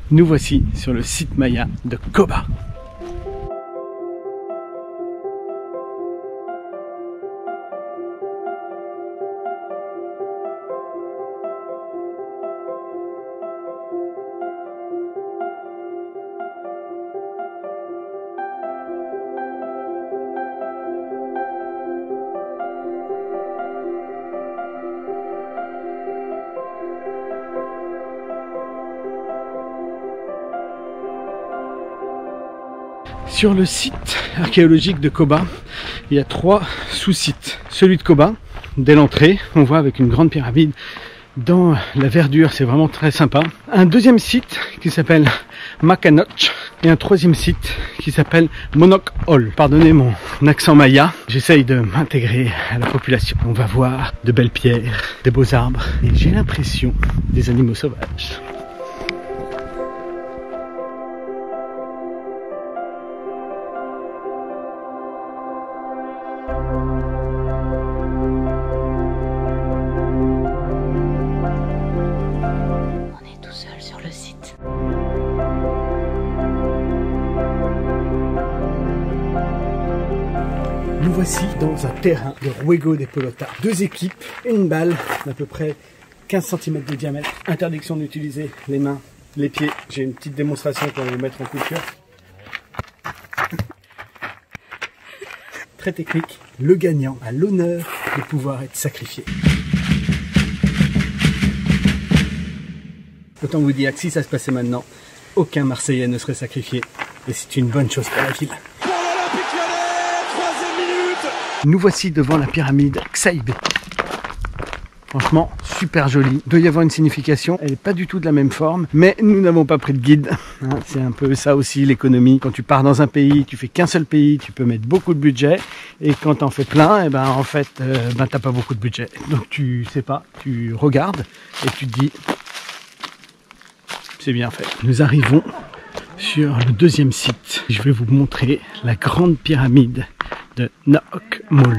Nous voici sur le site Maya de Coba. Sur le site archéologique de Coba, il y a 3 sous-sites. Celui de Coba, dès l'entrée, on voit avec une grande pyramide dans la verdure, c'est vraiment très sympa. Un deuxième site qui s'appelle Makanoch et un troisième site qui s'appelle Monok Hall. Pardonnez mon accent maya, j'essaye de m'intégrer à la population. On va voir de belles pierres, des beaux arbres et j'ai l'impression des animaux sauvages. Nous voici dans un terrain de Ruego de Pelota. 2 équipes, une balle d'à peu près 15 cm de diamètre. Interdiction d'utiliser les mains, les pieds. J'ai une petite démonstration pour vous mettre en culture. Très technique. Le gagnant a l'honneur de pouvoir être sacrifié. Autant vous dire que si ça se passait maintenant, aucun Marseillais ne serait sacrifié. Et c'est une bonne chose pour la ville. Nous voici devant la pyramide Ksaibe. Franchement, super jolie. Il doit y avoir une signification. Elle n'est pas du tout de la même forme, mais nous n'avons pas pris de guide. C'est un peu ça aussi l'économie. Quand tu pars dans un pays, tu fais qu'un seul pays, tu peux mettre beaucoup de budget. Et quand tu en fais plein, et ben en fait, t'as pas beaucoup de budget. Donc tu sais pas, tu regardes et tu te dis, c'est bien fait. Nous arrivons sur le deuxième site. Je vais vous montrer la grande pyramide de Nok Mul.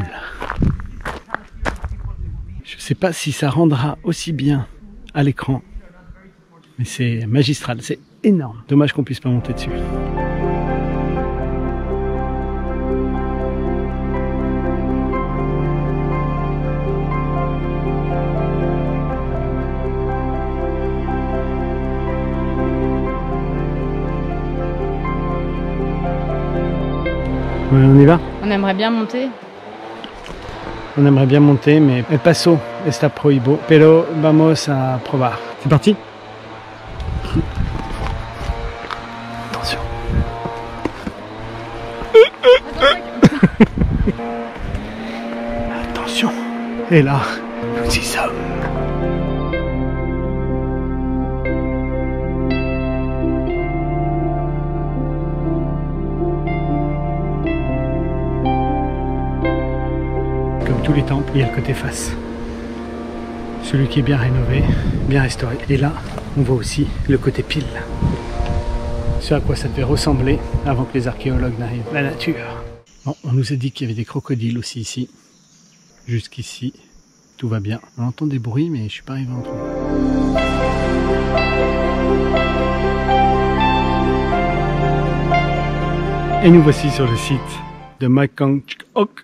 Je ne sais pas si ça rendra aussi bien à l'écran, mais c'est magistral, c'est énorme. Dommage qu'on puisse pas monter dessus. Ouais, on y va? On aimerait bien monter. On aimerait bien monter, mais el paso está prohibido, pero vamos a probar. C'est parti? Attention. Attention. Et là, nous y sommes. Tous les temples, il y a le côté face. Celui qui est bien rénové, bien restauré. Et là, on voit aussi le côté pile. Ce à quoi ça devait ressembler avant que les archéologues n'arrivent. La nature. Bon, on nous a dit qu'il y avait des crocodiles aussi ici. Jusqu'ici, tout va bien. On entend des bruits, mais je suis pas arrivé à en trouver. Et nous voici sur le site de Makanoch.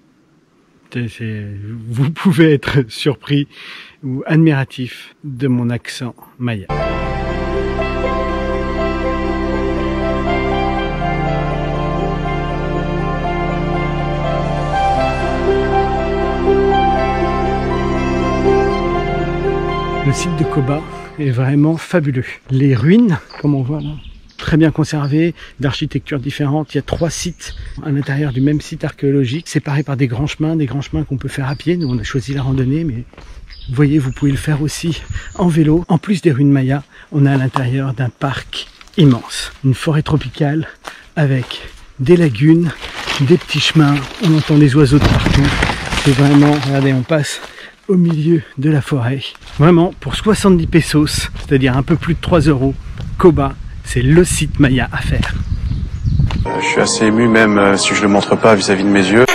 Vous pouvez être surpris ou admiratif de mon accent maya. Le site de Coba est vraiment fabuleux. Les ruines, comme on voit là, très bien conservées, d'architectures différentes. Il y a 3 sites à l'intérieur du même site archéologique, séparés par des grands chemins qu'on peut faire à pied. Nous, on a choisi la randonnée, mais vous voyez, vous pouvez le faire aussi en vélo. En plus des ruines mayas, on est à l'intérieur d'un parc immense. Une forêt tropicale avec des lagunes, des petits chemins. On entend les oiseaux de partout. C'est vraiment, regardez, on passe au milieu de la forêt. Vraiment, pour 70 pesos, c'est-à-dire un peu plus de 3 €, Coba, c'est le site Maya à faire. Je suis assez ému même si je ne le montre pas vis-à-vis de mes yeux.